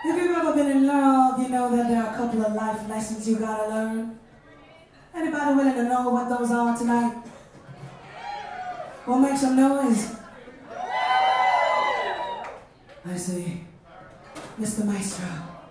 If you've ever been in love, you know that there are a couple of life lessons you gotta learn. Anybody willing to know what those are tonight? Well, make some noise. I see, Mr. Maestro.